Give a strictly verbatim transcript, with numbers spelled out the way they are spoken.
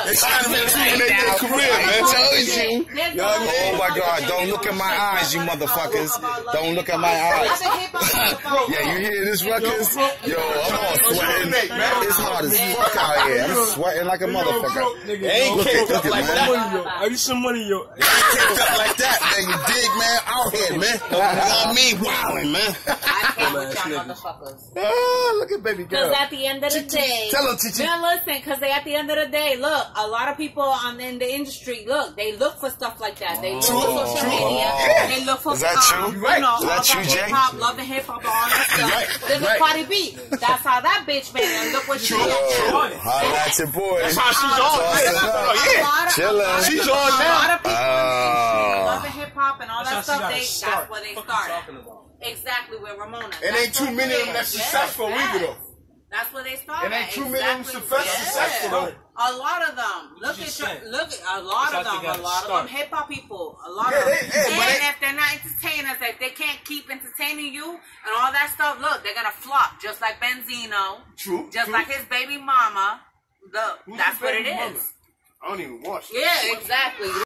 It's trying to rejuvenate their career, man. I told you. You know what I mean? Oh my God, don't look in my eyes, you motherfuckers. Don't look at my eyes. Yeah, you hear this, Ruckus? Yo, I'm all sweating. It's hot as fuck out here. I'm sweating like a motherfucker. They ain't kicked up like that. Are you some money, yo? They ain't kicked up like that, man. You dig, man? Out here, man. You know what I mean? Wildin', man. I can't with y'all motherfuckers. Oh, look at baby girl. Because at the end of the day, tell her, Chichi. Now listen, because they at the end of the day, look, a lot of people on in the industry, look, they look for stuff like that. They look True. for social True. media. Yeah. They look for Is that pop, true? You know, Is that all true, that Jay? hip hop, love and hip hop, all that stuff. Right. Look at Right. Cardi B. That's how that bitch made it. And look what she True. did. Holla at your boy. That's how she's on. Yeah. Chillin'. She's on A now. lot of people Oh. love and hip hop and all that That's how stuff. she They gotta start. that's where they What started. you talking about? Exactly where Ramona. It ain't too many of them that's successful either, though. That's where they started. It ain't too many of them Exactly. successful, though. A lot of them. Look at your, look at a lot of them. A lot of them hip hop people. A lot Yeah, of them. they- yeah, and but they- if they're not entertainers, if they can't keep entertaining you and all that stuff, look, they're gonna flop. Just like Benzino. True. Just true. like his baby mama. The Who's that's his what it baby is. mama? I don't even watch. Yeah, exactly.